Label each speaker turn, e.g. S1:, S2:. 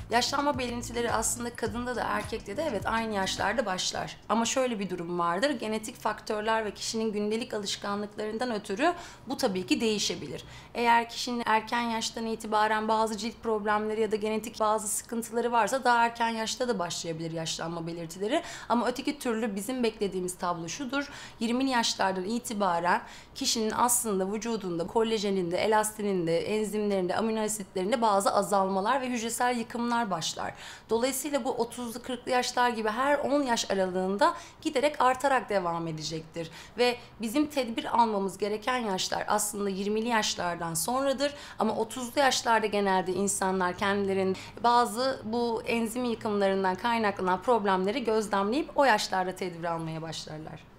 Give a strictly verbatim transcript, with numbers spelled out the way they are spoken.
S1: Yaşlanma belirtileri aslında kadında da erkekte de evet aynı yaşlarda başlar. Ama şöyle bir durum vardır. Genetik faktörler ve kişinin gündelik alışkanlıklarından ötürü bu tabii ki değişebilir. Eğer kişinin erken yaştan itibaren bazı cilt problemleri ya da genetik bazı sıkıntıları varsa daha erken yaşta da başlayabilir yaşlanma belirtileri. Ama öteki türlü bizim beklediğimiz tablo şudur. yirmili yaşlardan itibaren kişinin aslında vücudunda kolajeninde, elastininde, enzimlerinde, amino asitlerinde bazı azalmalar ve hücresel yıkımlar başlar. Dolayısıyla bu otuzlu kırklı yaşlar gibi her on yaş aralığında giderek artarak devam edecektir. Ve bizim tedbir almamız gereken yaşlar aslında yirmili yaşlardan sonradır. Ama otuzlu yaşlarda genelde insanlar kendilerinin bazı bu enzim yıkımlarından kaynaklanan problemleri gözlemleyip o yaşlarda tedbir almaya başlarlar.